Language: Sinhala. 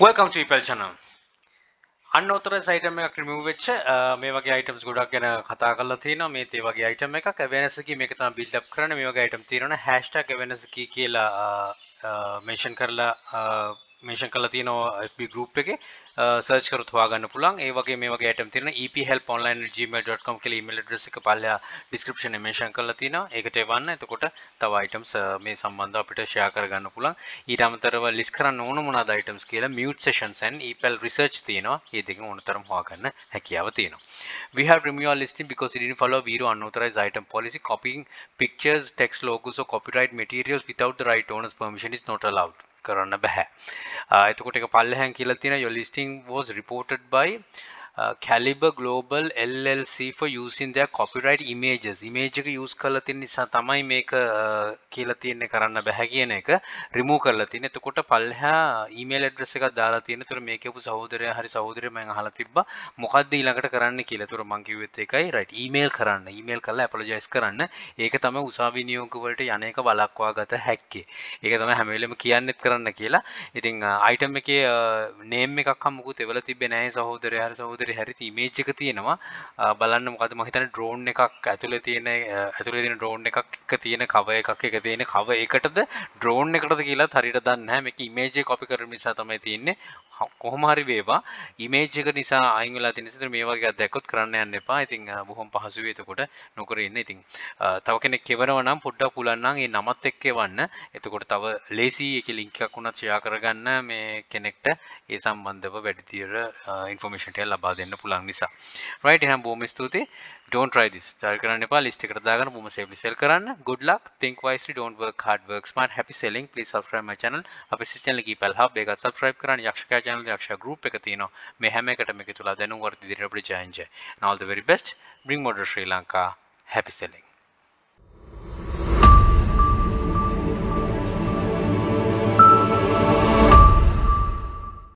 Welcome to Ipel channel. Unauthorized item එකක් remove වෙච්ච මේ වගේ items ගොඩක් ගැන කතා කරලා තියෙනවා. මේ තේ වගේ item එකක් awareness key මේක තමයි build up කරන්න. මේ වගේ item තියෙනවනේ #awareness key කියලා mention කරලා තියෙනවා FB group එකේ. search කරොත් හොයාගන්න පුළුවන්. ඒ වගේ මේ වගේ item තියෙනවා. ephelponline@gmail.com කියලා email address එක පල්ලෙහා description එකේ mention කරලා තියෙනවා. ඒකට එවන්න. එතකොට තව items මේ සම්බන්ධව අපිට share කරගන්න පුළුවන්. ඊට අමතරව list කරන්න ඕන මොනවාද items කියලා mute sessions and epel research තියෙනවා. ඒ දෙකම ඕනතරම් හොයාගන්න හැකියාව තියෙනවා. We have removed your listing because it didn't follow Vero unauthorized item policy. Copying pictures, text, logos or copyright materials without the right owner's permission is not allowed. කරන්න බෑ. එතකොට ඒක පල්ලෙහාන් කියලා තියෙනවා your listing was reported by Caliber Global LLC for using their copyright images. Image එක use කරලා තියෙන නිසා තමයි මේක කියලා තියෙන්නේ කරන්න බෑ කියන එක remove කරලා තියෙන්නේ. එතකොට පල්ලෙහා email address එකක් දාලා තියෙන. ඒතර මේක කියපු සහෝදරයා හරි සහෝදරිය මම අහලා තිබ්බා මොකද්ද ඊළඟට කරන්න කියලා. ඒතර මම කිව්වෙත් ඒකයි right email කරන්න. email කරලා apologize කරන්න. ඒක තමයි උසාවි නියෝග වලට යන එක වළක්වා ගත හැක්කේ. ඒක තමයි හැම වෙලෙම කියන්නෙත් කරන්න කියලා. ඉතින් item එකේ name එකක් හම් මොකුත් එවලා තිබ්බේ නැහැ සහෝදරයා හරි සහෝදරිය හරි image එක තියෙනවා බලන්න මොකද මම හිතන්නේ drone එකක් ඇතුලේ තියෙන drone එකක් එක තියෙන cover එකක් එක තියෙන cover එකටද drone එකටද කියලාත් හරියට දන්නේ නැහැ මේක image එක copy කරන නිසා තමයි තියෙන්නේ කොහොම හරි වේවා image එක නිසා අයින් වෙලා තියෙන නිසා මේ වගේ එකක් දැක්කොත් කරන්න යන්න එපා ඉතින් බොහොම පහසුයි එතකොට නොකර ඉන්න ඉතින් තව කෙනෙක් කෙවනවා නම් පොඩ්ඩක් පුළුවන් නම් ඒ නමත් එක්ක එවන්න එතකොට තව ලේසි ඒකේ link එකක් උනත් share කරගන්න මේ කෙනෙක්ට ඒ සම්බන්ධව වැඩි තියර information ටික ලබා දෙන්න පුළුවන් නිසා right එහෙනම් බොහොම ස්තුතියි don't try this try කරන්න එපා list එකට දාගන්න බොහොම safely sell කරන්න good luck think wisely don't work hard work smart happy selling please subscribe my channel අපේ channel එක ipel hub එකත් subscribe කරන්න යක්ෂකයා channel යක්ෂයා group එක තියෙනවා මේ හැම එකටම එකතු වෙලා දැනුම් වර්ධිත ඉදිරියට අපිට join and all the very best bring modern Sri Lanka happy selling